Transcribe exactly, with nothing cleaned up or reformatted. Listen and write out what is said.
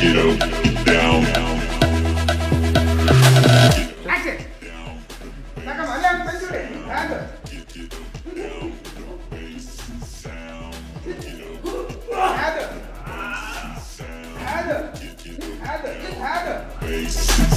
Get up, down. Action. Saca más lento, Benjure. Ando. Ando. Ando. Ando. Ando.